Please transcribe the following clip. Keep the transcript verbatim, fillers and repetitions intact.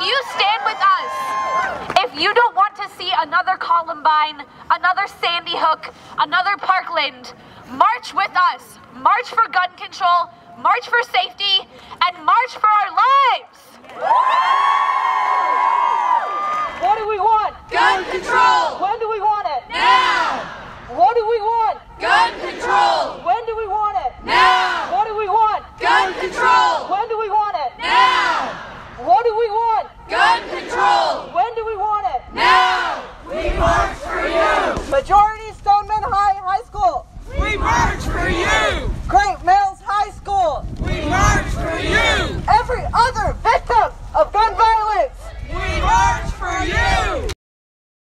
you stand with us, if you don't want to see another Columbine, another Sandy Hook, another Parkland, march with us. March for gun control, march for safety, and march for our lives.